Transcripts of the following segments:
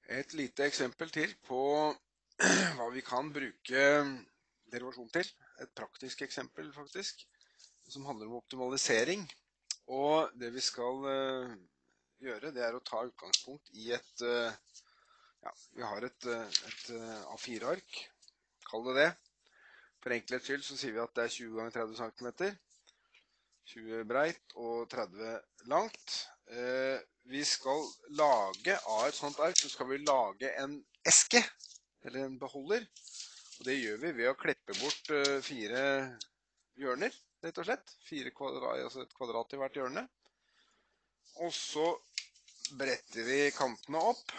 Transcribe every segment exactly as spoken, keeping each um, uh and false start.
Et lite eksempel til på hva vi kan bruke derivasjon til. Et praktisk eksempel faktisk, som handler om optimalisering. Og det vi skal uh, gjøre, det er å ta utgangspunkt i et, uh, ja, vi har et, et A fire ark, kall det det. For enkelhets skyld så sier vi at det er tjue ganger tretti centimeter, tjue breit og tretti langt. Uh, vi skal lage av et sånt ark, så skal vi lage en eske, eller en beholder. Og det gjør vi ved å klippe bort uh, fire hjørner, rett og slett. Fire kvadrat, altså et kvadrat i hvert hjørne. Og så bretter vi kantene opp.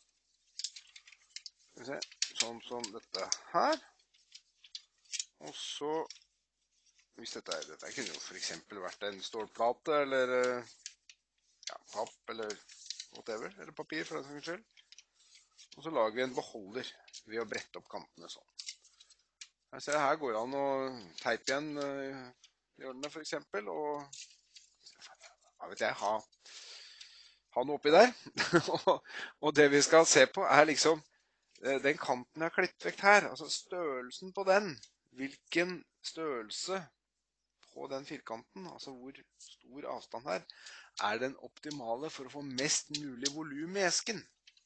Skal vi se, sånn som dette her. Og så, hvis dette, er, dette kunne jo for eksempel vært en stålplate, eller ja, papp, eller whatever, eller papir for den saks skyld. Og så lager vi en beholder ved å brette opp kantene sånn. Her ser jeg, her går det an å teipe igjen hjørnene for eksempel, og ja, vet jeg, ha, ha noe oppi der. Og det vi skal se på er liksom den kanten jeg har klippet vekk her, altså størrelsen på den. Hvilken størrelse på den firkanten, altså hvor stor avstand her, er den optimale for å få mest mulig volum i esken.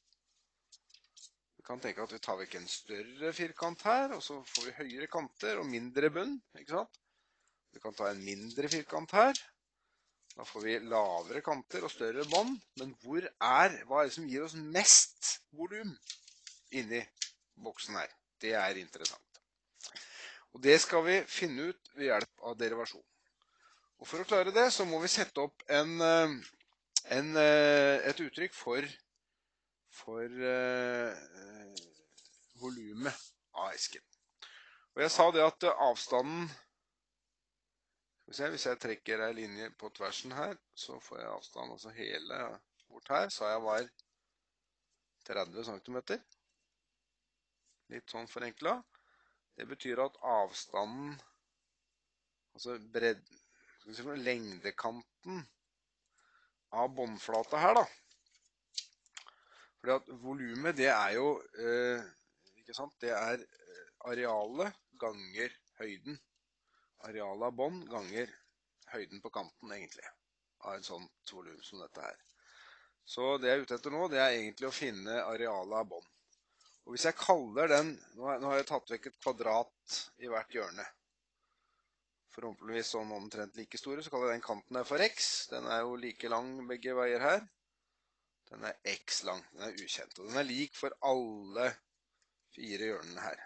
Vi kan tenke at vi tar vekk en større firkant her, og så får vi høyere kanter og mindre bunn, ikke sant? Vi kan ta en mindre firkant her. Da får vi lavere kanter og større bånd, men hvor er, hva er det som gir oss mest volum inni boksen her? Det er interessant. Og det skal vi finne ut ved hjelp av derivasjon. Og for å klare det, så må vi sette opp en, en, et uttrykk for, for uh, volumet av esken. Og jeg sa det at avstanden, skal vi se, hvis jeg trekker en linje på tversen her, så får jeg avstand, altså hele bort her, sa jeg var tretti centimeter. Litt sånn forenklet. Det betyr at avstanden, altså bredden, lengdekanten av båndflata her da. Fordi at volumet, det er jo, eh, ikke sant, det er arealet ganger høyden. Arealet av bånd ganger høyden på kanten egentlig, av en sånt volum som dette her. Så det jeg er ute etter nå, det er egentlig å finne arealet av bånd. Og hvis jeg kaller den, nå har jeg tatt vekk et kvadrat i hvert hjørne, forhåpentligvis sånn omtrent like store, så kaller jeg den kanten her for X. Den er jo like lang begge veier her. Den er X lang, den er ukjent, og den er lik for alle fire hjørnene her.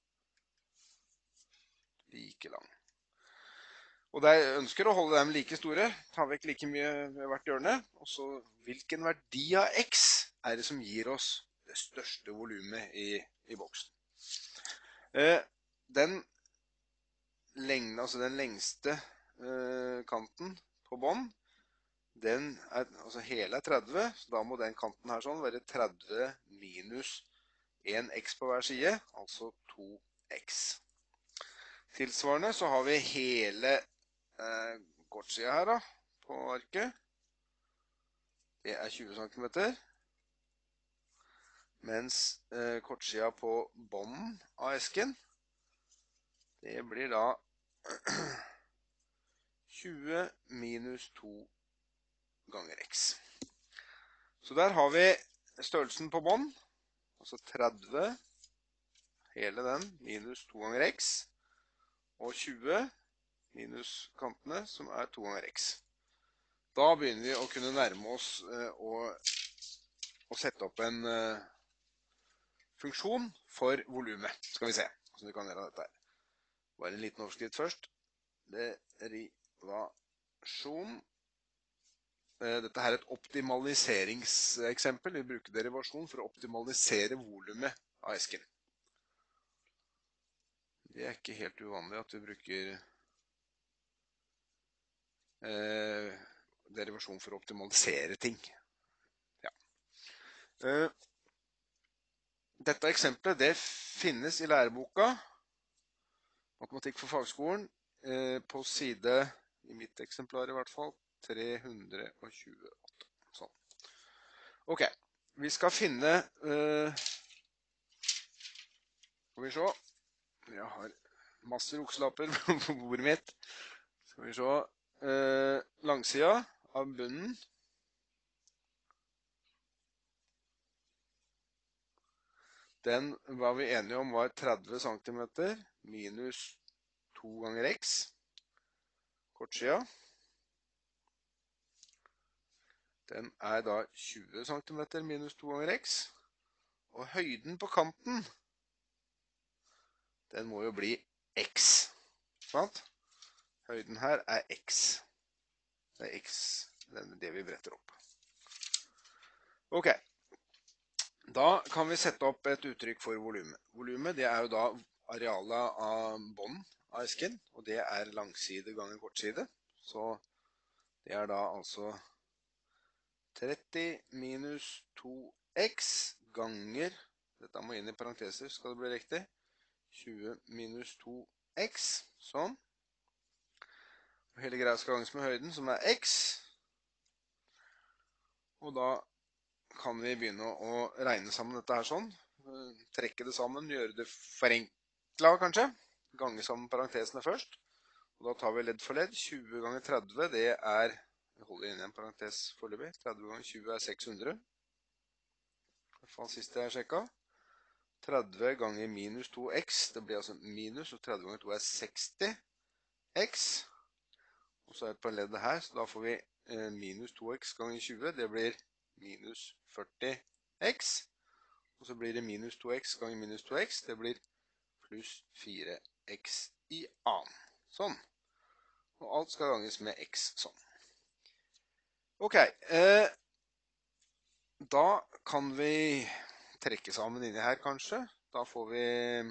Like lang. Og jeg ønsker å holde dem like store, ta vekk like mye ved hvert hjørne, og så hvilken verdi av X er det som gir oss det største volumet i, i boksen. Eh, den lengden, altså den lengste eh, kanten på bånd, den er, altså hele er tretti, så da må den kanten her sånn være tretti minus en X på hver side, altså to X. Tilsvarende så har vi hele eh, kortsiden her da, på arket. Det er tjue centimeter. Mens eh, kortsiden på bånden av esken, det blir da tjue minus to ganger X. Så der har vi størrelsen på bånd, altså tretti, hele den, minus to ganger X, og tjue minus kantene, som er to ganger X. Da begynner vi å kunne nærme oss eh, og, og sette opp en eh, funksjon for volumet. Skal vi se hvordan vi kan gjøre dette her. Bare en liten overskrift først. Derivasjon. Dette her er et optimaliseringseksempel. Vi bruker derivasjon for å optimalisere volumet av esken. Det er ikke helt uvanlig at vi bruker eh, derivasjon for å optimalisere ting. Ja. Eh, dette eksempelet, det finnes i læreboka Matematikk for fagskolen, eh, på side, i mitt eksemplar i hvert fall, tre hundre og tjueåtte. Sånn. Ok, vi skal finne, uh, skal vi se, jeg har masse rukselapper på bordet mitt. Skal vi se, uh, langsida av bunnen. Den var vi enige om var tretti centimeter minus to ganger x. Kortsida. Den er da tjue centimeter minus to ganger x. Og høyden på kanten, den må jo bli x. Sant? Høyden her er x. Det er x, det er det vi bretter opp. Ok. Da kan vi sette opp et uttrykk for volumet. Volumet, det er jo da arealet av bånd av esken, og det er langside ganger kortside. Så det er da altså tretti minus to x ganger, dette må inn i parenteser, skal det bli riktig, tjue minus to x, sånn. Og hele greia skal ganges med høyden, som er x. Og da kan vi begynne å regne sammen dette her sånn. Trekke det sammen, gjøre det forenklet kanskje. Gange sammen parentesene først. Og da tar vi ledd for ledd. tjue ganger tretti, det er, jeg holder inn i en parentes foreløpig, tretti ganger tjue er seks hundre. I hvert fall siste jeg sjekket. tretti ganger minus to x, det blir altså minus, og tretti ganger to er seksti x. Og så er det på leddet her, så da får vi eh, minus to x ganger tjue, det blir minus førti x. Og så blir det minus to x ganger minus to x, det blir pluss fire x i annen. Sånn. Og alt skal ganges med x sånn. Ok, eh, da kan vi trekke sammen inni her kanskje. Da får vi,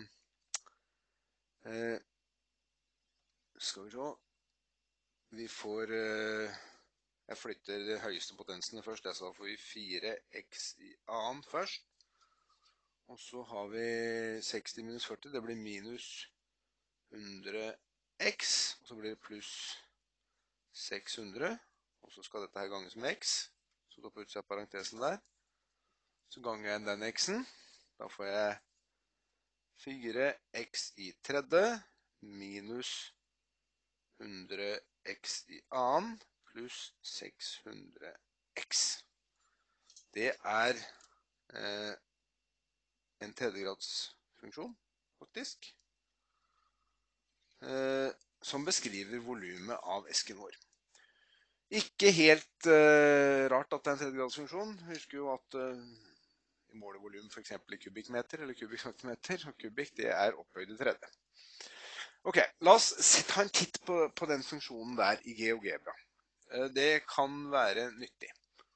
eh, skal vi se, vi får, eh, jeg flytter de høyeste potensene først, så får vi fire x i annen først. Og så har vi seksti minus førti, det blir minus hundre x, og så blir det pluss seks hundre, og så skal dette her ganges med x, så da putter jeg parentesen der. Så ganger jeg den x-en, da får jeg fire x i tredje, minus hundre x i annen, pluss seks hundre x. Det er eh, en tredjegradsfunksjon, faktisk, eh, som beskriver volumet av esken vår. Ikke helt eh, rart at det er en tredjegradsfunksjon. Husker jo at eh, vi måler volum for eksempel i kubikkmeter eller kubikkcentimeter, og kubikk det er opphøyde tredje. Ok, la oss ta en titt på, på den funksjonen der i GeoGebra. Eh, det kan være nyttig.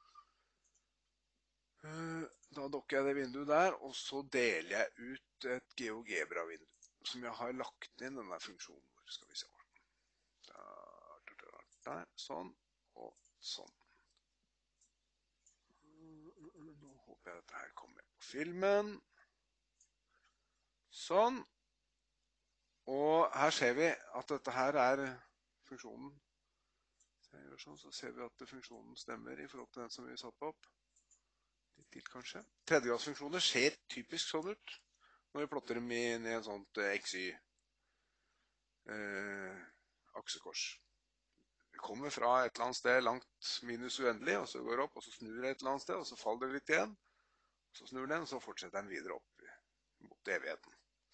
Eh, Da dokker jeg det vinduet der, og så deler jeg ut et GeoGebra-vindu, som jeg har lagt inn denne funksjonen vår. Skal vi se. Der, der, der, sånn, og sånn. Nå håper jeg at dette her kommer på filmen. Sånn. Og her ser vi at dette her er funksjonen. Så jeg gjør sånn, så ser vi at funksjonen stemmer i forhold til den som vi satte opp. Til, kanskje. Tredjegradsfunksjoner ser typisk sånn ut når vi plotter dem inn i en sånt X Y eh, aksekors. Det kommer fra et eller annet sted langt minus uendelig, og så går det opp, og så snur det et eller annet sted, og så faller det litt igjen. Så snur den, og så fortsetter den videre opp mot evigheten.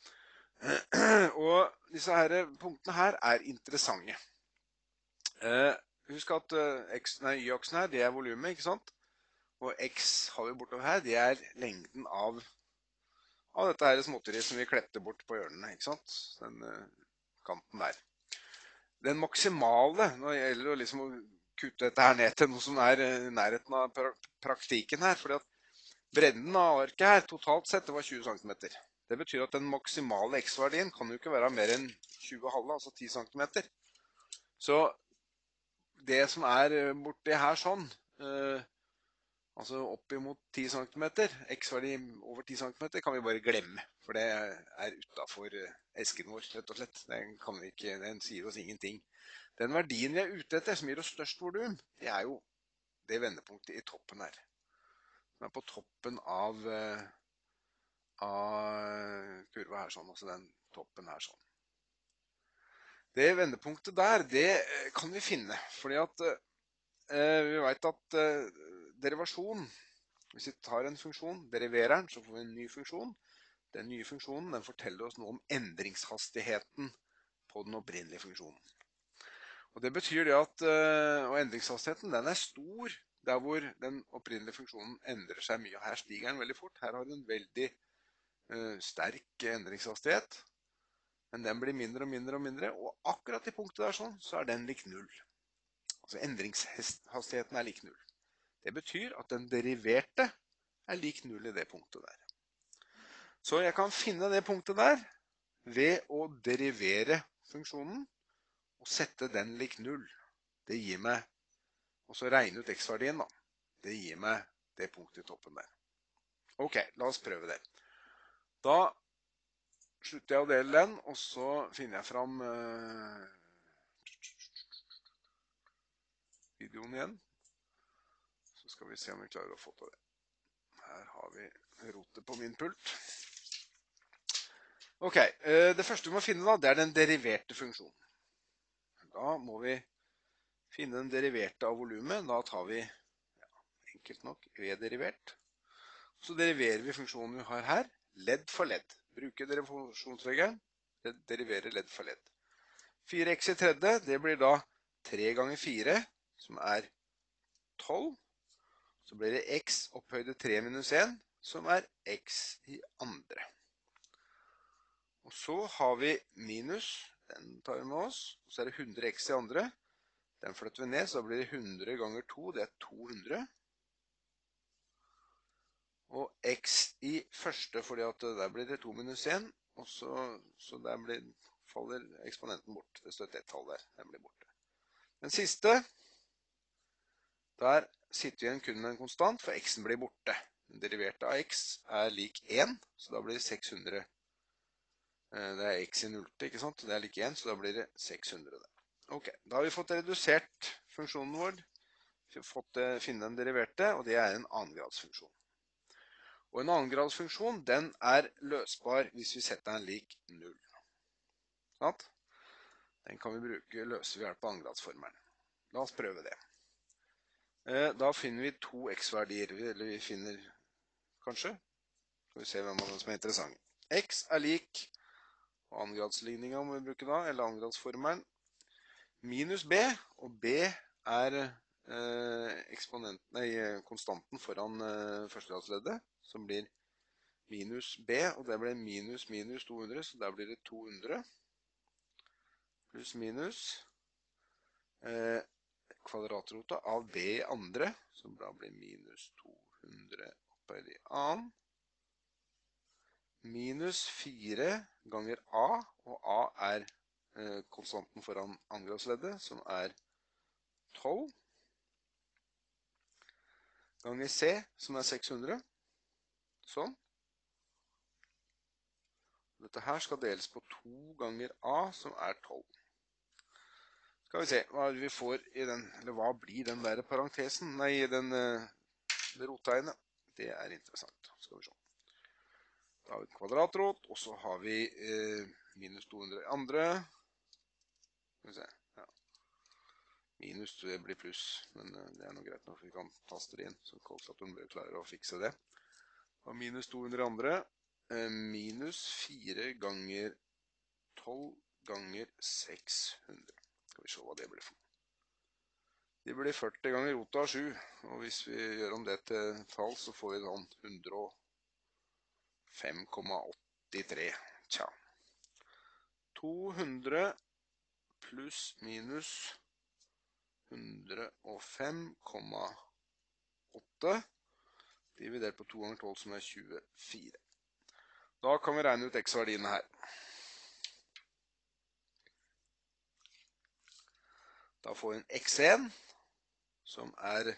Og disse her punktene her er interessante. Eh, husk at eh, Y-aksen her, det er volumet, ikke sant? Og x har vi bortover her, det er lengden av, av dette her småtteriet som vi klepte bort på hjørnene, ikke sant? Den uh, kanten der. Den maksimale, når det gjelder å liksom kutte dette her ned til noe som er uh, nærheten av pra praktikken her, fordi at bredden av arket her totalt sett det var tjue centimeter. Det betyr at den maksimale x-verdien kan jo ikke være mer enn tjue halve, altså ti centimeter. Så det som er borti her sånn, uh, altså opp imot ti centimeter, x-verdi over ti centimeter kan vi bare glemme, for det er utenfor esken vår, rett og slett. Den, kan vi ikke, den sier oss ingenting. Den verdien vi er ute etter, som gir oss størst volum, det er jo det vendepunktet i toppen her. som er på toppen av, av kurva her sånn, altså den toppen her sånn. Det vendepunktet der, det kan vi finne, fordi at eh, vi vet at eh, derivasjon, hvis vi tar en funksjon, deriverer den, så får vi en ny funksjon. Den nye funksjonen, den forteller oss noe om endringshastigheten på den opprinnelige funksjonen. Og det betyr det at, uh, og endringshastigheten, den er stor, der hvor den opprinnelige funksjonen endrer seg mye. Her stiger den veldig fort, her har den en veldig uh, sterk endringshastighet, men den blir mindre og mindre og mindre, og akkurat i punktet der sånn, så er den lik null. Altså endringshastigheten er lik null. Det betyr at den deriverte er lik null i det punktet der. Så jeg kan finne det punktet der ved å derivere funksjonen og sette den lik null. Det gir meg, og så regne ut x-verdien da. Det gir meg det punktet i toppen der. Ok, la oss prøve det. Da slutter jeg å dele den, og så finner jeg fram uh, videoen igjen. Så skal vi se om vi klarer å få til det. Her har vi rotet på min pult. Ok, uh, det første vi må finne da, det er den deriverte funksjonen. Da må vi finne den deriverte av volumet. Da tar vi, ja, enkelt nok, v-derivert. Så deriverer vi funksjonen vi har her, ledd for ledd. Bruker derivasjonsregelen, deriverer ledd for ledd. fire x i tredje, det blir da tre ganger fire, som er tolv. Så blir det x opphøyde tre minus en, som er x i andre. Og så har vi minus, den tar vi med oss, og så er det hundre x i andre. Den flytter vi ned, så blir det hundre ganger to, det er to hundre. Og x i første, fordi at der blir det to minus en, og så, så der blir, faller eksponenten bort. Det står et ett-tall der, den blir borte. Den siste, der sitter vi igjen kun med en konstant, for x-en blir borte. Den deriverte av x er lik en, så da blir det seks hundre. Det er x i nullte, ikke sant? Det er lik en, så da blir det seks hundre der. Ok, da har vi fått redusert funksjonen vår. Vi har fått finne den deriverte, og det er en annengradsfunksjon. Og en annengradsfunksjon, den er løsbar hvis vi setter den lik null. Sånn? Den kan vi bruke, løse ved hjelp av annengradsformelen. La oss prøve det. Da finner vi to x-verdier, eller vi finner, kanskje, skal vi se hvem av dem som er interessant. X er lik, og annengradsligningen må vi bruke da, eller annengradsformelen, minus b, og b er eh, eksponenten, nei, konstanten foran eh, førstegradsleddet, som blir minus b, og det blir minus minus to hundre, så der blir det to hundre, pluss minus, eh, kvadratrota av b i andre, som da blir minus to hundre opphøyd i annen, minus fire ganger a, og a er eh, konstanten foran andregradsleddet, som er tolv, ganger c, som er seks hundre, sånn. Dette her skal deles på to ganger a, som er tolv. Skal vi se hva vi får i den, eller hva blir den der parentesen, nei, den uh, rottegnet. Det er interessant, skal vi se. Da har vi et kvadratrot, og så har vi uh, minus to hundre i andre. Skal vi se, ja. Minus det blir pluss, men uh, det er noe greit når vi kan taste det inn, så kalkulatoren bør klare å fikse det. Og minus to hundre i andre, uh, minus fire ganger tolv ganger seks hundre. Skal vi se hva det blir for. Det blir førti ganger rota av sju, og hvis vi gjør om det til tall, så får vi sånn hundre og fem komma åttitre. Tja. to hundre pluss minus hundre og fem komma åtte dividert på to ganger tolv, som er tjuefire. Da kan vi regne ut x-verdiene her. Da får vi en x en, som er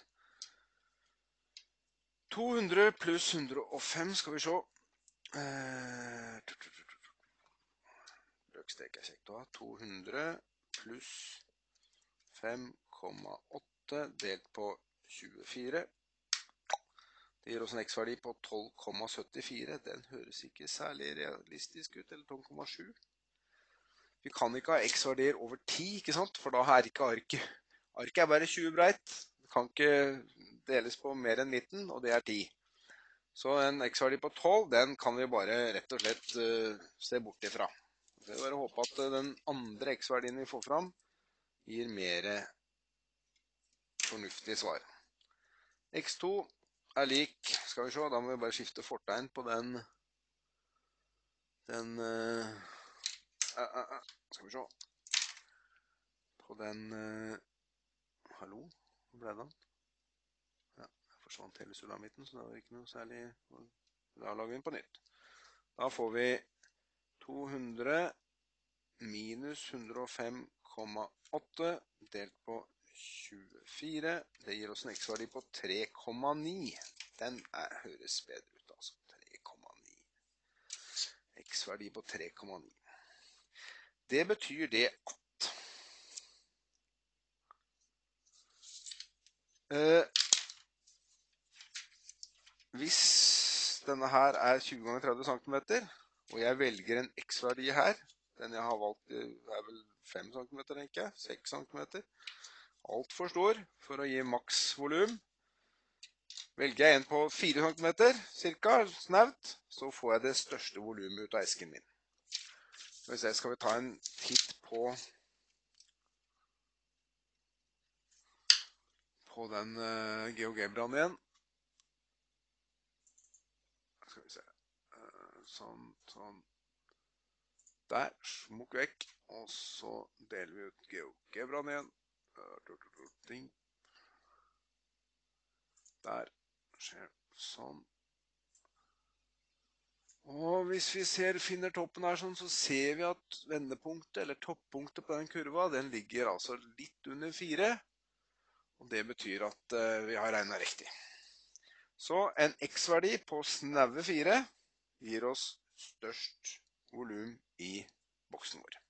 to hundre pluss hundre og fem, skal vi se. Brøkstrek er kjekt å ha. to hundre pluss fem komma åtte delt på tjuefire. Det gir oss en x-verdi på tolv komma syttifire. Den høres ikke særlig realistisk ut, eller tolv komma sju. Vi kan ikke ha x-verdier over ti, ikke sant? For da er ikke arket. Arket er bare tjue breit. Det kan ikke deles på mer enn midten, og det er ti. Så en x-verdi på tolv, den kan vi bare rett og slett uh, se bort ifra. Så vi bare håper at den andre x-verdien vi får fram gir mer fornuftig svar. x to er lik, skal vi se, da må vi bare skifte fortegn på den, den, uh, uh, uh, uh, skal vi se, på den, uh, hallo, hvor ble den? Ja, jeg forsvant hele sulamitten, så det var ikke noe særlig, da lager vi den på nytt. Da får vi to hundre minus hundre og fem komma åtte delt på tjuefire. Det gir oss en x-verdi på tre komma ni. Den er, høres bedre ut, altså. tre komma ni. X-verdi på tre komma ni. Det betyr det at eh, hvis denne her er tjue ganger tretti centimeter, og jeg velger en x-verdi her, den jeg har valgt er vel fem centimeter, tenker jeg, seks centimeter. Alt for stor for å gi maks volum. Velger jeg en på fire centimeter, cirka, snevt, så får jeg det største volumet ut av esken min. Hvis jeg skal vi ta en titt på på den uh, GeoGebraen igjen. Skal vi se. Uh, sånn, sånn. Der, smukk vekk, og så deler vi ut GeoGebraen igjen. Der, skjer sånn. Og hvis vi ser, finner toppen her sånn, så ser vi at vendepunktet, eller toppunktet på den kurva, den ligger altså litt under fire. Og det betyr at uh, vi har regnet riktig. Så en x-verdi på snaue fire gir oss størst volum i boksen vår.